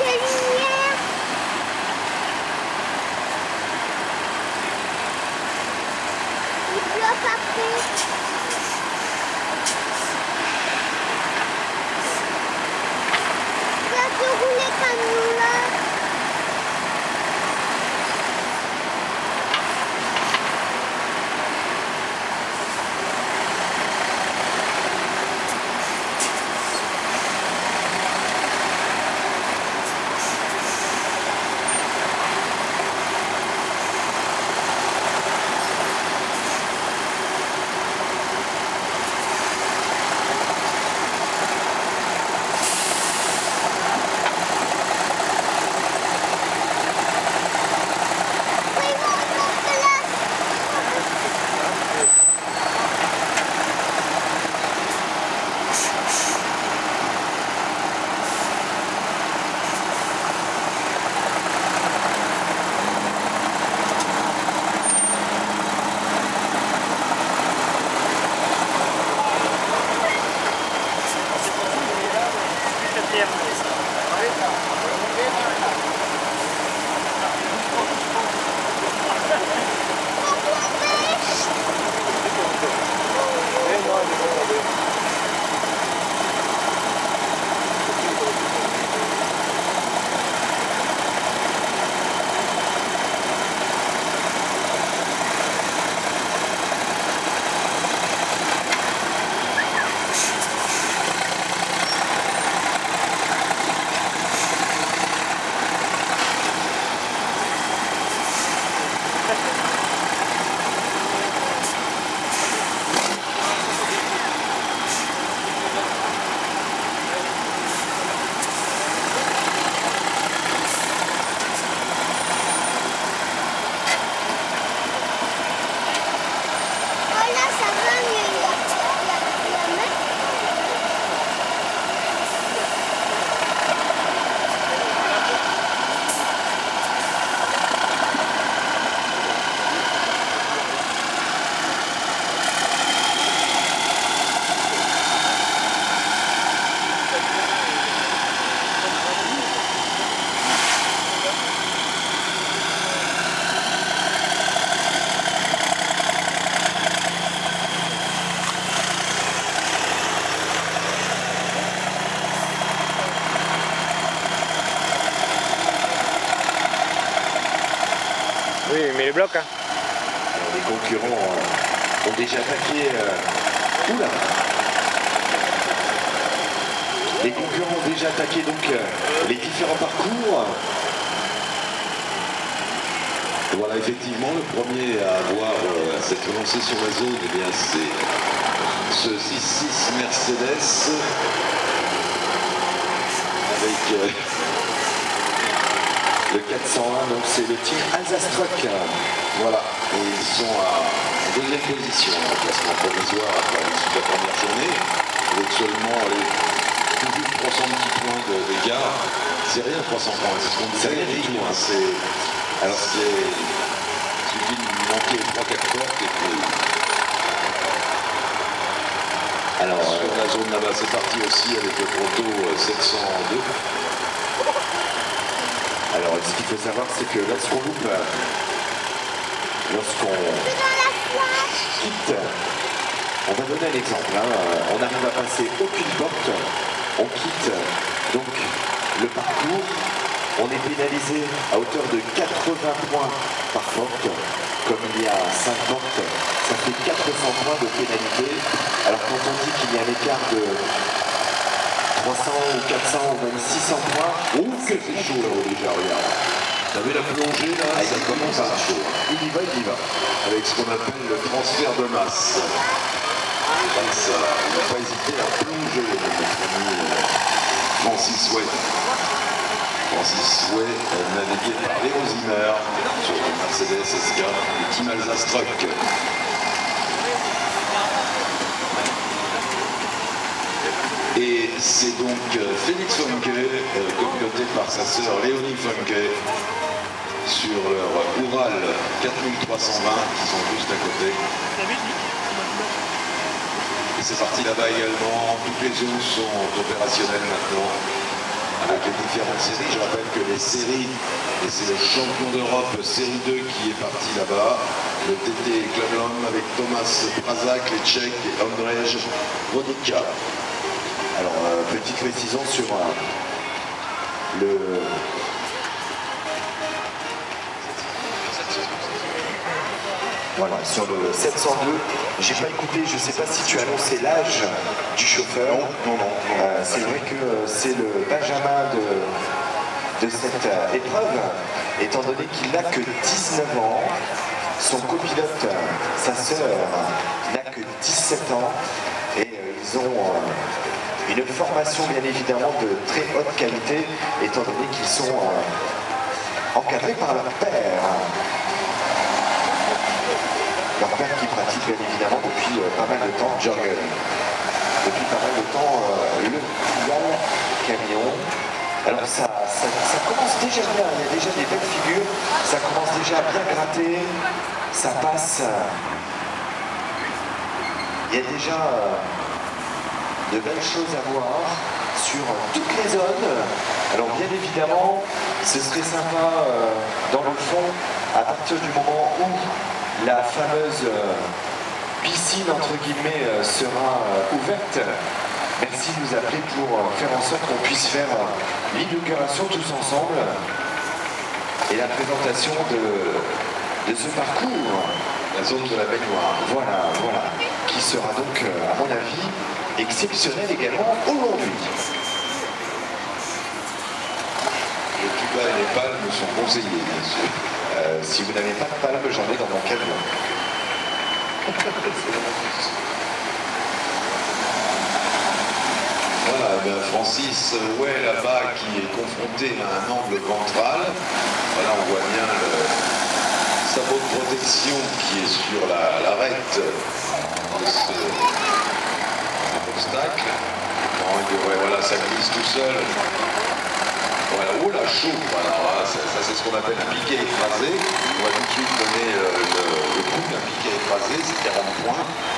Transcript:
Oui, mais les blocs. Hein. Les concurrents ont déjà attaqué. Oula! Les concurrents ont déjà attaqué donc les différents parcours. Voilà, effectivement, le premier à avoir s'être lancé sur la zone, eh bien, c'est ce 6.6 Mercedes avec le 401, donc c'est le team Alsace Truck. voilà, et ils sont en deuxième position en classement provisoire après l'issue de la première journée, avec seulement tout juste 300 petits points d'écart. C'est rien 300 points, c'est ce qu'on dit. C'est rien du tout. Alors il suffit de manquer 3-4 portes et puis... Alors sur la zone là-bas, c'est parti aussi avec le Proto 702. Alors ce qu'il faut savoir, c'est que lorsqu'on loupe, lorsqu'on quitte, on va donner un exemple, hein, on arrive à passer aucune porte, on quitte donc le parcours, on est pénalisé à hauteur de 80 points par porte, comme il y a 5 portes, ça fait 400 points de pénalité. Alors quand on dit qu'il y a un écart de 300 ou 400 ou même 600 points, Oh, que c'est chaud là-haut déjà, regarde. Vous savez la plongée là, ça commence à être chaud. il y va. Avec ce qu'on appelle le transfert de masse. Comme ça, il ne faut pas hésiter à plonger, notre ami Francis Way. Francis Way, navigué par Léo Zimmer sur le Mercedes SK, le team Alsace Truck. Et c'est donc Félix Funke, copiloté par sa sœur Léonie Funke, sur leur Ural 4320 qui sont juste à côté. Et c'est parti là-bas également, toutes les zones sont opérationnelles maintenant, avec les différentes séries. Je rappelle que les séries, et c'est le champion d'Europe série 2 qui est parti là-bas, le TT Slalom avec Thomas Prazak, les Tchèques et Ondrej Vodicka. Alors, petite précision sur le... Voilà, sur le 702, j'ai pas écouté, je sais pas si tu as annoncé l'âge du chauffeur. Non. C'est vrai que c'est le Benjamin de cette épreuve, étant donné qu'il n'a que 19 ans. Son copilote, sa sœur, n'a que 17 ans. Et ils ont une formation bien évidemment de très haute qualité, étant donné qu'ils sont encadrés par leur père. Leur père qui pratique bien évidemment depuis pas mal de temps, Jürgen. Depuis pas mal de temps, le Pigalle camion. Alors ça commence déjà bien, il y a déjà des belles figures, ça commence déjà à bien gratter, ça passe. Il y a déjà de belles choses à voir sur toutes les zones. Alors bien évidemment, ce serait sympa dans le fond, à partir du moment où la fameuse piscine entre guillemets sera ouverte. Merci de nous appeler pour faire en sorte qu'on puisse faire l'inauguration tous ensemble et la présentation de ce parcours. La zone de la baignoire. Voilà, qui sera donc, à mon avis, exceptionnel également aujourd'hui. Le tuba et les palmes sont conseillés, bien sûr. Si vous n'avez pas de palme, j'en ai dans mon camion. Voilà, ben Francis Way là-bas qui est confronté à un angle ventral. Voilà, on voit bien le sabot de protection qui est sur l'arête de ce obstacle. Voilà, ça glisse tout seul. Voilà, oh la chaud. Alors ça c'est ce qu'on appelle un piqué écrasé. On va tout de suite donner le coup d'un piqué écrasé, c'est 40 points.